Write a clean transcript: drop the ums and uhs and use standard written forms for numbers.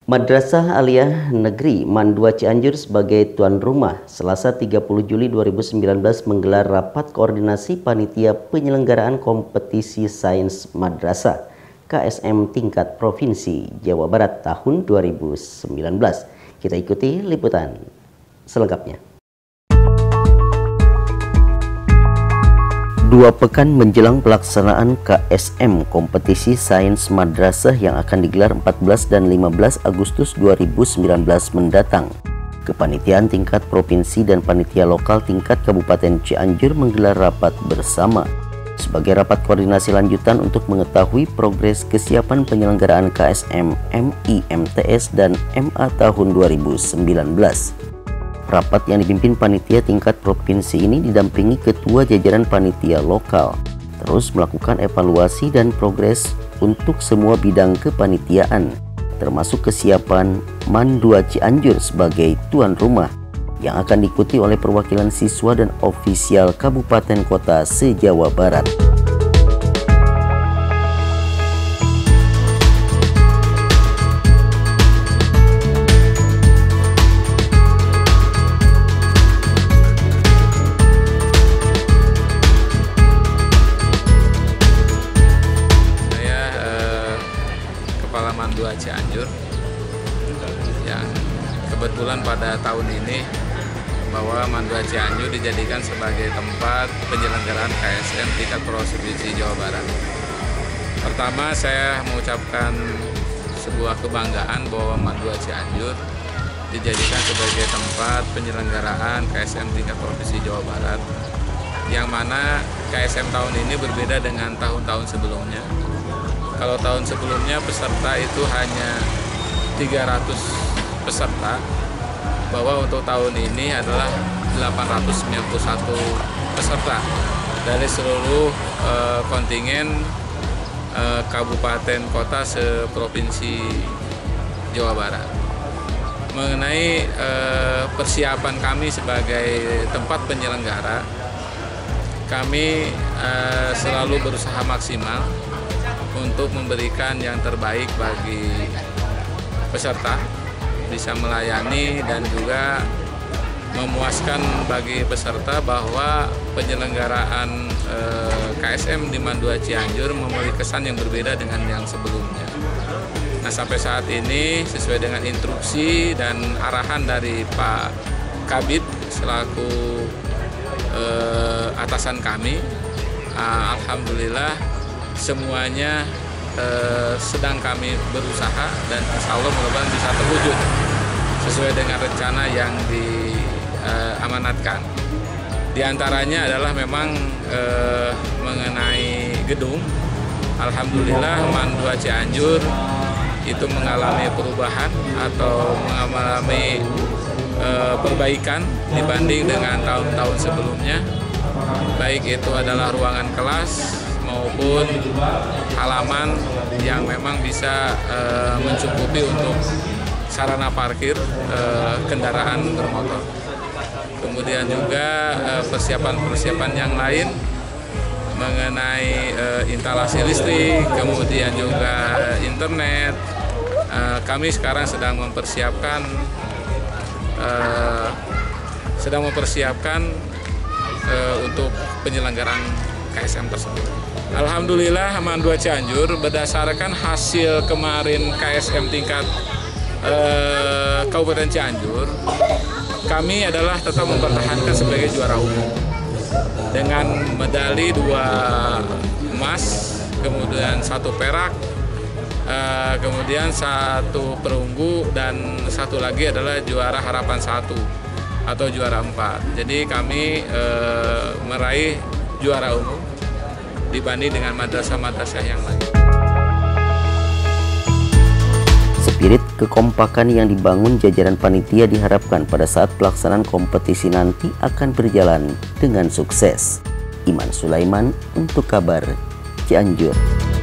Madrasah Aliyah Negeri Man2 Cianjur sebagai tuan rumah Selasa 30 Juli 2019 menggelar rapat koordinasi panitia penyelenggaraan kompetisi sains madrasah KSM tingkat provinsi Jawa Barat tahun 2019. Kita ikuti liputan selengkapnya. 2 pekan menjelang pelaksanaan KSM kompetisi sains madrasah yang akan digelar 14 dan 15 Agustus 2019 mendatang, kepanitiaan tingkat provinsi dan panitia lokal tingkat Kabupaten Cianjur menggelar rapat bersama sebagai rapat koordinasi lanjutan untuk mengetahui progres kesiapan penyelenggaraan KSM MIMTS dan MA tahun 2019. Rapat yang dipimpin panitia tingkat provinsi ini didampingi ketua jajaran panitia lokal, terus melakukan evaluasi dan progres untuk semua bidang kepanitiaan, termasuk kesiapan Man2 Cianjur sebagai tuan rumah, yang akan diikuti oleh perwakilan siswa dan ofisial kabupaten kota se-Jawa Barat. Kepala Man2 Cianjur yang kebetulan pada tahun ini bahwa Man2 Cianjur dijadikan sebagai tempat penyelenggaraan KSM tingkat provinsi Jawa Barat. Pertama, saya mengucapkan sebuah kebanggaan bahwa Man2 Cianjur dijadikan sebagai tempat penyelenggaraan KSM tingkat provinsi Jawa Barat, yang mana KSM tahun ini berbeda dengan tahun-tahun sebelumnya. Kalau tahun sebelumnya peserta itu hanya 300 peserta, bahwa untuk tahun ini adalah 891 peserta dari seluruh kontingen kabupaten kota seprovinsi Jawa Barat. Mengenai persiapan kami sebagai tempat penyelenggara, kami selalu berusaha maksimal untuk memberikan yang terbaik bagi peserta, bisa melayani dan juga memuaskan bagi peserta bahwa penyelenggaraan KSM di Man2 Cianjur memiliki kesan yang berbeda dengan yang sebelumnya. Nah, sampai saat ini sesuai dengan instruksi dan arahan dari Pak Kabid selaku atasan kami, alhamdulillah semuanya sedang kami berusaha dan insya Allah mudah-mudahan bisa terwujud sesuai dengan rencana yang diamanatkan. Di antaranya adalah memang mengenai gedung. Alhamdulillah Man2 Cianjur itu mengalami perubahan atau mengalami perbaikan dibanding dengan tahun-tahun sebelumnya. Baik itu adalah ruangan kelas maupun halaman yang memang bisa mencukupi untuk sarana parkir kendaraan bermotor. Kemudian juga persiapan-persiapan yang lain mengenai instalasi listrik, kemudian juga internet. Kami sekarang sedang mempersiapkan untuk penyelenggaraan KSM tersebut. Alhamdulillah Man2 Cianjur berdasarkan hasil kemarin KSM tingkat Kabupaten Cianjur, kami adalah tetap mempertahankan sebagai juara umum dengan medali 2 emas, kemudian 1 perak, kemudian 1 perunggu, dan 1 lagi adalah juara harapan 1 atau juara 4. Jadi kami meraih juara umum dibanding dengan madrasah-madrasah yang lain. Spirit kekompakan yang dibangun jajaran panitia diharapkan pada saat pelaksanaan kompetisi nanti akan berjalan dengan sukses. Iman Sulaiman untuk Kabar Cianjur.